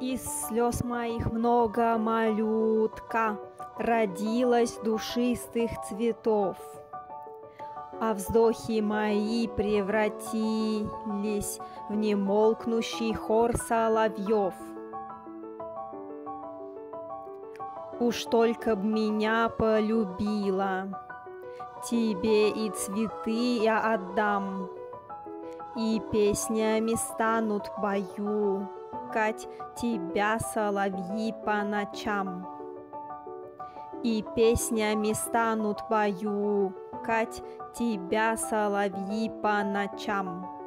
Из слез моих много малютка родилась душистых цветов, а вздохи мои превратились в немолкнущий хор соловьев. Уж только б меня полюбила, тебе и цветы я отдам, и песнями станут баюкать тебя соловьи по ночам. И песнями станут баюкать тебя соловьи по ночам.